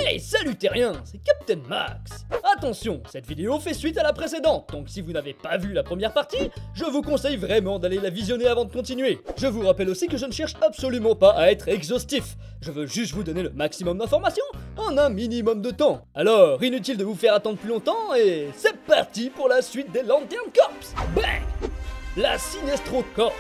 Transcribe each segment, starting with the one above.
Hey, salut terriens, c'est Captain Max. Attention, cette vidéo fait suite à la précédente, donc si vous n'avez pas vu la première partie, je vous conseille vraiment d'aller la visionner avant de continuer. Je vous rappelle aussi que je ne cherche absolument pas à être exhaustif, je veux juste vous donner le maximum d'informations en un minimum de temps. Alors, inutile de vous faire attendre plus longtemps, et c'est parti pour la suite des Lantern Corps. Bang! La Sinestro Corps.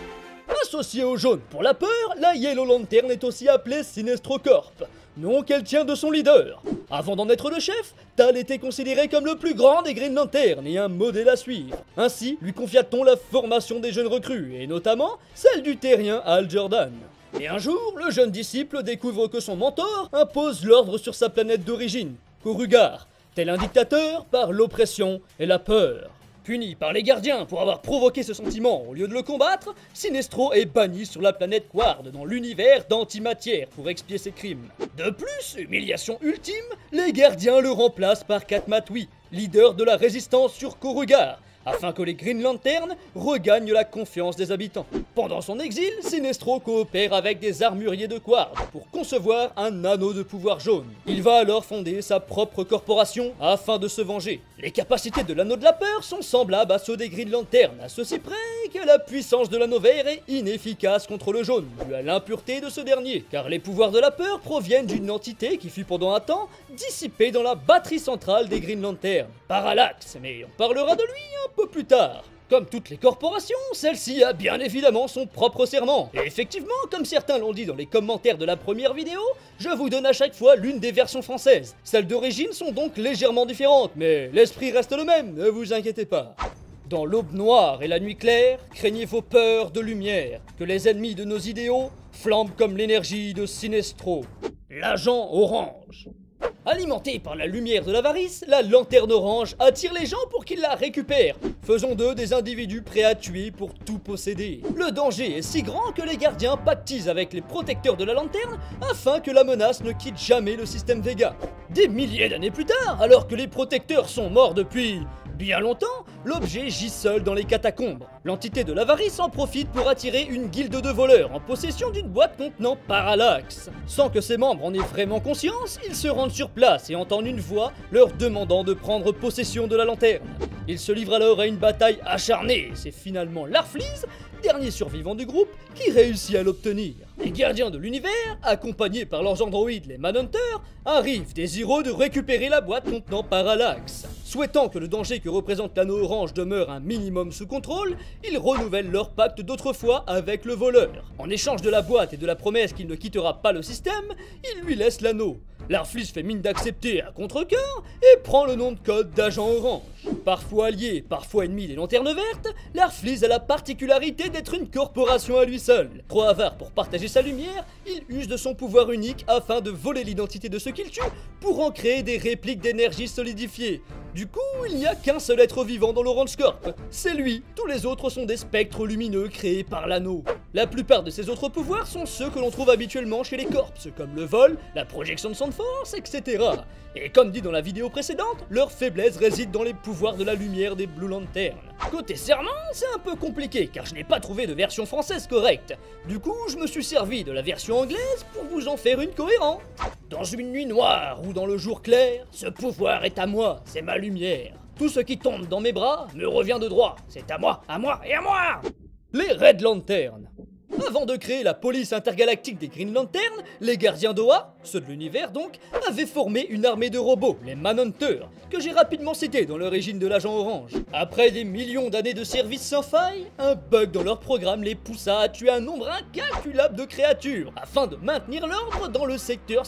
Associée au jaune pour la peur, la Yellow Lantern est aussi appelée Sinestro Corp, nom qu'elle tient de son leader. Avant d'en être le chef, Tal était considéré comme le plus grand des Green Lantern et un modèle à suivre. Ainsi, lui confia-t-on la formation des jeunes recrues, et notamment celle du terrien Hal Jordan. Et un jour, le jeune disciple découvre que son mentor impose l'ordre sur sa planète d'origine, Korugar, tel un dictateur par l'oppression et la peur. Puni par les gardiens pour avoir provoqué ce sentiment au lieu de le combattre, Sinestro est banni sur la planète Quard dans l'univers d'antimatière pour expier ses crimes. De plus, humiliation ultime, les gardiens le remplacent par Katmatwi, leader de la résistance sur Korugar, afin que les Green Lantern regagnent la confiance des habitants. Pendant son exil, Sinestro coopère avec des armuriers de Quard pour concevoir un anneau de pouvoir jaune. Il va alors fonder sa propre corporation afin de se venger. Les capacités de l'anneau de la peur sont semblables à ceux des Green Lantern, à ceci près que la puissance de l'anneau vert est inefficace contre le jaune, dû à l'impureté de ce dernier, car les pouvoirs de la peur proviennent d'une entité qui fut pendant un temps dissipée dans la batterie centrale des Green Lantern, Parallax, mais on parlera de lui un peu plus tard. Comme toutes les corporations, celle-ci a bien évidemment son propre serment. Et effectivement, comme certains l'ont dit dans les commentaires de la première vidéo, je vous donne à chaque fois l'une des versions françaises. Celles d'origine sont donc légèrement différentes, mais l'esprit reste le même, ne vous inquiétez pas. Dans l'aube noire et la nuit claire, craignez vos peurs de lumière, que les ennemis de nos idéaux flambent comme l'énergie de Sinestro, l'agent orange. Alimentée par la lumière de l'avarice, la lanterne orange attire les gens pour qu'ils la récupèrent. Faisons d'eux des individus prêts à tuer pour tout posséder. Le danger est si grand que les gardiens pactisent avec les protecteurs de la lanterne afin que la menace ne quitte jamais le système Vega. Des milliers d'années plus tard, alors que les protecteurs sont morts depuis bien longtemps, l'objet gît seul dans les catacombes. L'entité de l'avarice en profite pour attirer une guilde de voleurs en possession d'une boîte contenant Parallax. Sans que ses membres en aient vraiment conscience, ils se rendent sur place et entendent une voix leur demandant de prendre possession de la lanterne. Ils se livrent alors à une bataille acharnée, c'est finalement Larfleeze, dernier survivant du groupe, qui réussit à l'obtenir. Les gardiens de l'univers, accompagnés par leurs androïdes les Manhunters, arrivent désireux de récupérer la boîte contenant Parallax. Souhaitant que le danger que représente l'anneau orange demeure un minimum sous contrôle, ils renouvellent leur pacte d'autrefois avec le voleur. En échange de la boîte et de la promesse qu'il ne quittera pas le système, ils lui laissent l'anneau. Larfleeze fait mine d'accepter à contre-cœur et prend le nom de code d'agent orange. Parfois allié, parfois ennemi des lanternes vertes, Larfleeze a la particularité d'être une corporation à lui seul. Trop avare pour partager sa lumière, il use de son pouvoir unique afin de voler l'identité de ceux qu'il tue pour en créer des répliques d'énergie solidifiées. Du coup, il n'y a qu'un seul être vivant dans l'Orange Corp, c'est lui. Tous les autres sont des spectres lumineux créés par l'anneau. La plupart de ses autres pouvoirs sont ceux que l'on trouve habituellement chez les corps, comme le vol, la projection de son de force, etc. Et comme dit dans la vidéo précédente, leur faiblesse réside dans les pouvoirs de la lumière des Blue Lantern. Côté serment, c'est un peu compliqué car je n'ai pas trouvé de version française correcte. Du coup, je me suis servi de la version anglaise pour vous en faire une cohérente. Dans une nuit noire ou dans le jour clair, ce pouvoir est à moi, c'est ma lumière. Tout ce qui tombe dans mes bras me revient de droit, c'est à moi et à moi. Les Red Lantern. Avant de créer la police intergalactique des Green Lantern, les gardiens d'Oa, ceux de l'univers donc, avaient formé une armée de robots, les Manhunters, que j'ai rapidement cité dans l'origine de l'agent orange. Après des millions d'années de service sans faille, un bug dans leur programme les poussa à tuer un nombre incalculable de créatures, afin de maintenir l'ordre dans le secteur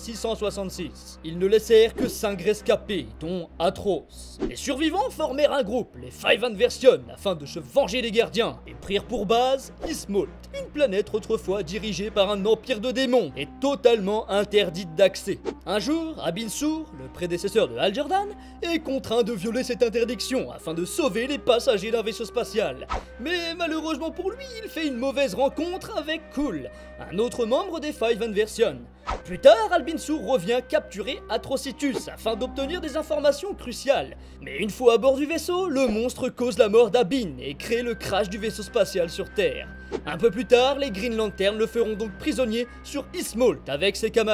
666. Ils ne laissèrent que 5 rescapés, dont Atroce. Les survivants formèrent un groupe, les Five Inversion, afin de se venger des gardiens, et prirent pour base Ismolt, une planète autrefois dirigée par un empire de démons et totalement interdite d'accès. Un jour, Abin Sur, le prédécesseur de Hal Jordan, est contraint de violer cette interdiction afin de sauver les passagers d'un vaisseau spatial. Mais malheureusement pour lui, il fait une mauvaise rencontre avec Cool, un autre membre des Five Inversion. Plus tard, Albin Sur revient capturer Atrocitus afin d'obtenir des informations cruciales. Mais une fois à bord du vaisseau, le monstre cause la mort d'Abin et crée le crash du vaisseau spatial sur Terre. Un peu plus tard, les Green Lantern le feront donc prisonnier sur Ismolt avec ses camarades.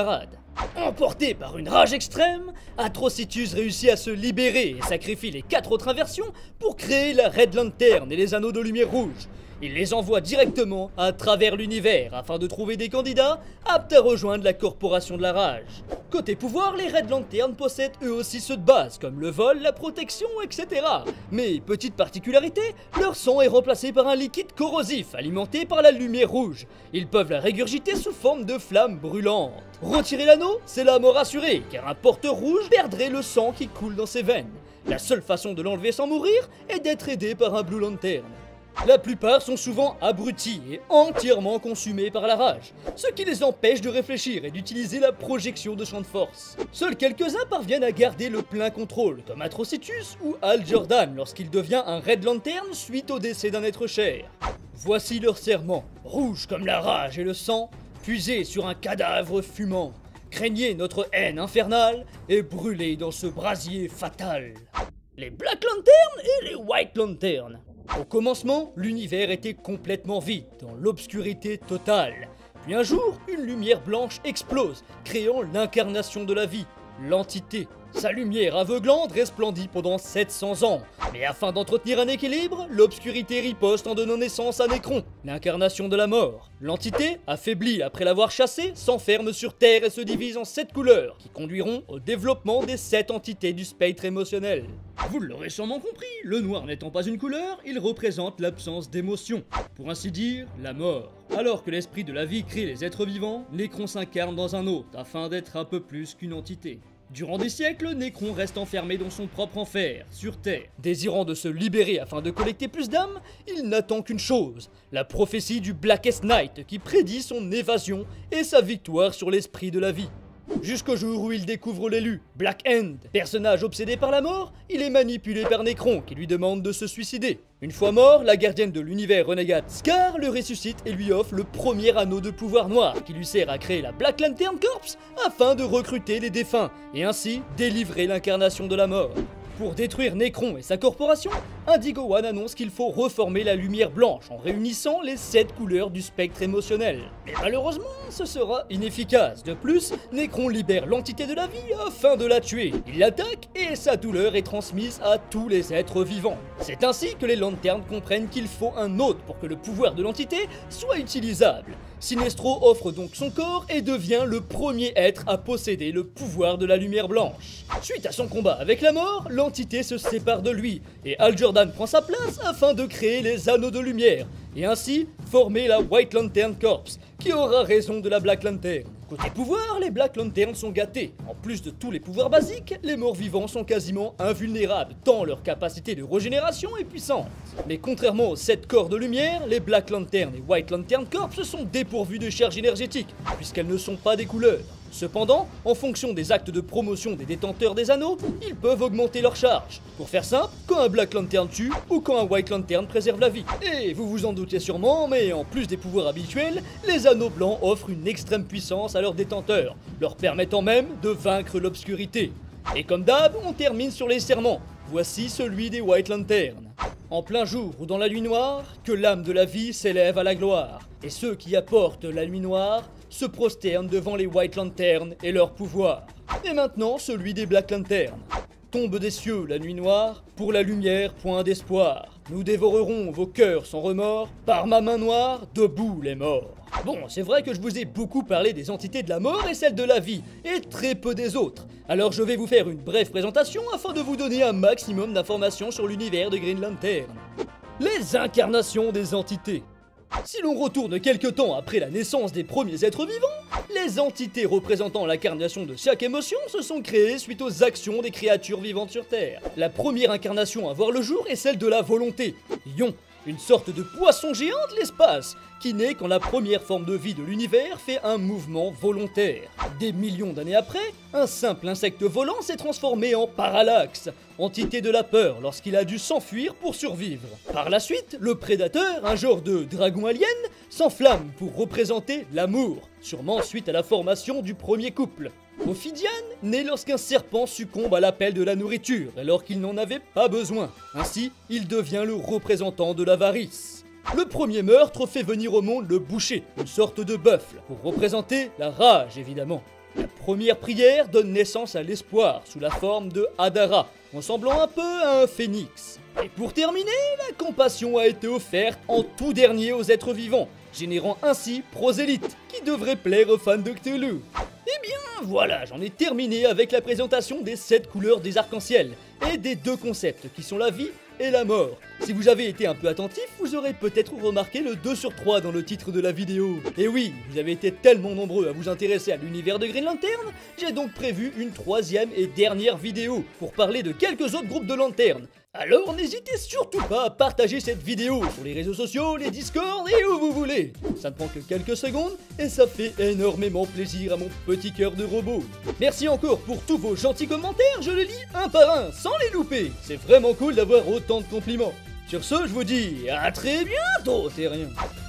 Emporté par une rage extrême, Atrocitus réussit à se libérer et sacrifie les 4 autres inversions pour créer la Red Lantern et les anneaux de lumière rouge. Il les envoie directement à travers l'univers afin de trouver des candidats aptes à rejoindre la Corporation de la Rage. Côté pouvoir, les Red Lantern possèdent eux aussi ceux de base, comme le vol, la protection, etc. Mais, petite particularité, leur sang est remplacé par un liquide corrosif alimenté par la lumière rouge. Ils peuvent la régurgiter sous forme de flammes brûlantes. Retirer l'anneau, c'est la mort assurée, car un porteur rouge perdrait le sang qui coule dans ses veines. La seule façon de l'enlever sans mourir est d'être aidé par un Blue Lantern. La plupart sont souvent abrutis et entièrement consumés par la rage, ce qui les empêche de réfléchir et d'utiliser la projection de champ de force. Seuls quelques-uns parviennent à garder le plein contrôle, comme Atrocitus ou Hal Jordan lorsqu'il devient un Red Lantern suite au décès d'un être cher. Voici leur serment, rouge comme la rage et le sang, puisé sur un cadavre fumant. Craignez notre haine infernale et brûlez dans ce brasier fatal. Les Black Lantern et les White Lantern. Au commencement, l'univers était complètement vide, dans l'obscurité totale. Puis un jour, une lumière blanche explose, créant l'incarnation de la vie, l'entité. Sa lumière aveuglante resplendit pendant 700 ans. Mais afin d'entretenir un équilibre, l'obscurité riposte en donnant naissance à Nécron, l'incarnation de la mort. L'entité, affaiblie après l'avoir chassée, s'enferme sur Terre et se divise en 7 couleurs, qui conduiront au développement des 7 entités du spectre émotionnel. Vous l'aurez sûrement compris, le noir n'étant pas une couleur, il représente l'absence d'émotion, pour ainsi dire, la mort. Alors que l'esprit de la vie crée les êtres vivants, Nécron s'incarne dans un autre, afin d'être un peu plus qu'une entité. Durant des siècles, Nécron reste enfermé dans son propre enfer, sur Terre. Désirant de se libérer afin de collecter plus d'âmes, il n'attend qu'une chose, la prophétie du Blackest Night qui prédit son évasion et sa victoire sur l'esprit de la vie. Jusqu'au jour où il découvre l'élu, Black End. Personnage obsédé par la mort, il est manipulé par Nécron qui lui demande de se suicider. Une fois mort, la gardienne de l'univers renégate Scar le ressuscite et lui offre le premier anneau de pouvoir noir qui lui sert à créer la Black Lantern Corps afin de recruter les défunts et ainsi délivrer l'incarnation de la mort. Pour détruire Nécron et sa corporation, Indigo One annonce qu'il faut reformer la lumière blanche en réunissant les 7 couleurs du spectre émotionnel. Mais malheureusement, ce sera inefficace. De plus, Nécron libère l'entité de la vie afin de la tuer. Il l'attaque et sa douleur est transmise à tous les êtres vivants. C'est ainsi que les Lanternes comprennent qu'il faut un hôte pour que le pouvoir de l'entité soit utilisable. Sinestro offre donc son corps et devient le premier être à posséder le pouvoir de la lumière blanche. Suite à son combat avec la mort, l'entité se sépare de lui et Hal Jordan prend sa place afin de créer les anneaux de lumière et ainsi former la White Lantern Corps qui aura raison de la Black Lantern. Côté pouvoir, les Black Lanterns sont gâtés. En plus de tous les pouvoirs basiques, les morts vivants sont quasiment invulnérables, tant leur capacité de régénération est puissante. Mais contrairement aux 7 corps de lumière, les Black Lantern et White Lantern Corps sont dépourvus de charge énergétique, puisqu'elles ne sont pas des couleurs. Cependant, en fonction des actes de promotion des détenteurs des anneaux, ils peuvent augmenter leur charge. Pour faire simple, quand un Black Lantern tue ou quand un White Lantern préserve la vie. Et vous vous en doutez sûrement, mais en plus des pouvoirs habituels, les anneaux blancs offrent une extrême puissance à leurs détenteurs, leur permettant même de vaincre l'obscurité. Et comme d'hab, on termine sur les serments. Voici celui des White Lanterns. En plein jour ou dans la nuit noire, que l'âme de la vie s'élève à la gloire. Et ceux qui apportent la nuit noire se prosternent devant les White Lanterns et leur pouvoir. Et maintenant, celui des Black Lanterns. Tombe des cieux la nuit noire, pour la lumière point d'espoir. Nous dévorerons vos cœurs sans remords, par ma main noire, debout les morts. Bon, c'est vrai que je vous ai beaucoup parlé des entités de la mort et celles de la vie, et très peu des autres. Alors je vais vous faire une brève présentation afin de vous donner un maximum d'informations sur l'univers de Green Lantern. Les incarnations des entités. Si l'on retourne quelque temps après la naissance des premiers êtres vivants, les entités représentant l'incarnation de chaque émotion se sont créées suite aux actions des créatures vivantes sur Terre. La première incarnation à voir le jour est celle de la volonté, Ion, une sorte de poisson géant de l'espace, qui naît quand la première forme de vie de l'univers fait un mouvement volontaire. Des millions d'années après, un simple insecte volant s'est transformé en Parallax, entité de la peur lorsqu'il a dû s'enfuir pour survivre. Par la suite, le prédateur, un genre de dragon alien, s'enflamme pour représenter l'amour, sûrement suite à la formation du premier couple. Ophidian naît lorsqu'un serpent succombe à l'appel de la nourriture alors qu'il n'en avait pas besoin. Ainsi, il devient le représentant de l'avarice. Le premier meurtre fait venir au monde le boucher, une sorte de buffle, pour représenter la rage évidemment. La première prière donne naissance à l'espoir sous la forme de Hadara, ressemblant un peu à un phénix. Et pour terminer, la compassion a été offerte en tout dernier aux êtres vivants, générant ainsi Prosélyte, qui devrait plaire aux fans de Cthulhu. Eh bien voilà, j'en ai terminé avec la présentation des 7 couleurs des arcs-en-ciel et des 2 concepts qui sont la vie et la mort. Si vous avez été un peu attentif, vous aurez peut-être remarqué le 2 sur 3 dans le titre de la vidéo. Et oui, vous avez été tellement nombreux à vous intéresser à l'univers de Green Lantern, j'ai donc prévu une 3e et dernière vidéo pour parler de quelques autres groupes de lanternes. Alors n'hésitez surtout pas à partager cette vidéo sur les réseaux sociaux, les Discord et où vous voulez. Ça ne prend que quelques secondes et ça fait énormément plaisir à mon petit cœur de robot. Merci encore pour tous vos gentils commentaires, je les lis un par un sans les louper. C'est vraiment cool d'avoir autant de compliments. Sur ce, je vous dis à très bientôt, terriens.